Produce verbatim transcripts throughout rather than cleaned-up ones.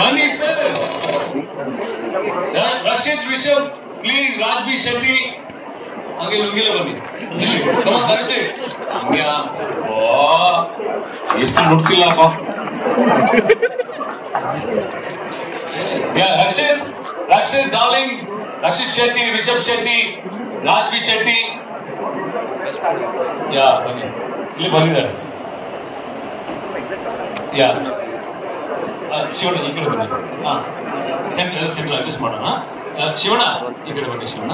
Money sir. Rashid Rishabh, please Rajbi Shetty. आगे लुंगी ले बनी. Come on, Dharaj. Yeah. Wow. ಎಷ್ಟು ನುಡ್ಸಿಲ್ಲಪ್ಪ. Yeah, Rashid, Rashid darling, Rashid Shetty, Rishabh Shetty, Rajbi Shetty. Yeah, ಬನ್ನಿ. ಇಲ್ಲಿ ಬಂದಿದ್ದಾರೆ. Yeah. Shivanna ಈ ಕಡೆ ಬನ್ನಿ. ಹಾ. ಸೆಂಟ್ರಲ್ ಸೆಂಟ್ರಲ್ ಅಡ್ಜಸ್ಟ್ ಮಾಡೋಣ. ಶಿವಣ್ಣ ಈ ಕಡೆ ಬನ್ನಿ ಶಿವಣ್ಣ.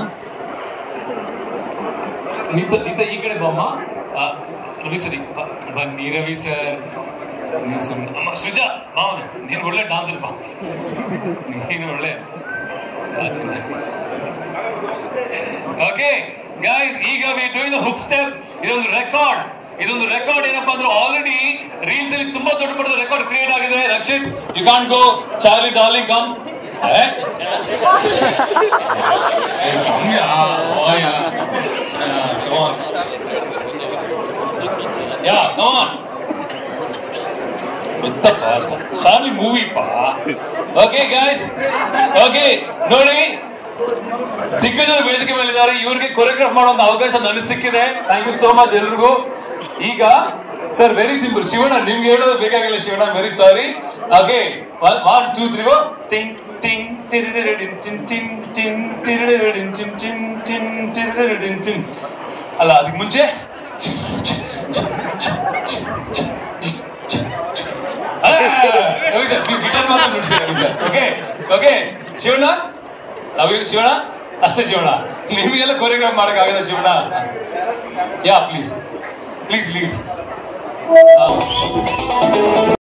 ನೀತ ನೀತ ಈ ಕಡೆ ಬಮ್ಮ. ರವಿ ಸರಿ ಬನ್ನಿ ರವಿ ಸರ್. ನೀವು ಸುಮ್ಮನೆ ಅಮ್ಮ ಸೃಜಾ ಮಾವನ ನೀನು ಒಳ್ಳೆ ಡಾನ್ಸರ್ ಬಾ. ನೀನು ಒಳ್ಳೆ ಓಕೆ ಗೈಸ್ ಈಗ we doing the hook step. ಇದೊಂದು ರೆಕಾರ್ಡ್ ಇದೊಂದು ರೆಕಾರ್ಡ್ ಏನಪ್ಪಾ ಅಂದ್ರೆ ಆಲ್ರೆಡಿ ರೀಲ್ಸ್ ಅಲ್ಲಿ ತುಂಬಾ ದೊಡ್ಡ ಮಟ್ಟದ ರೆಕಾರ್ಡ್ ಕ್ರಿಯೇಟ್ ಆಗಿದೆ. Rakshit you can't go. Charlie darling come. Yeah come on. Charlie movie ಪಾ. ಓಕೆ ಗೈಸ್ ಓಕೆ ನೋಡಿ ದಿಗ್ಗಜರು ವೇದಿಕೆ ಮೇಲೆ ಇದ್ದಾರೆ. ಇವರಿಗೆ ಕೊರಿಯೋಗ್ರಾಫ್ ಮಾಡುವಂತ ಅವಕಾಶ ನನಗೆ ಸಿಕ್ಕಿದೆ. ಥ್ಯಾಂಕ್ ಯು ಸೋ ಮಚ್ ಎಲ್ರಿಗೂ. ಈಗ ಸರ್ ವೆರಿ ಸಿಂಪಲ್. ಶಿವಣ್ಣ ನಿಮ್ಗೆ ಹೇಳೋದು ಬೇಕಾಗಿಲ್ಲ Shivanna, very sorry. Okay one two three go. ಟಿಂಗ್ ಟಿಂಗ್ ಟಿರಿಡಿಡಿನ್ ಟಿನ್ ಟಿನ್ ಟಿನ್ ಟಿರಿಡಿಡಿನ್ ಟಿನ್ ಟಿನ್ ಟಿನ್ ಟಿರಿಡಿಡಿನ್ ಟಿನ್. ಅಲ್ಲ ಅದಕ್ಕೆ ಮುಂಚೆ ರವಿ ಸರ್ ನೀವು ಗಿಟಾರ್ ಮಾತ್ರ ನುಡಿಸಿ Ravi sir. Okay okay Shivanna love you Shivanna. ಅಷ್ಟೇ ಶಿವಣ್ಣ, ನಿಮಗೆಲ್ಲ ಕೊರಿಯೋಗ್ರಾಫ್ ಮಾಡಕ್ಕಾಗಲ್ಲ Shivanna. Yeah please please lead.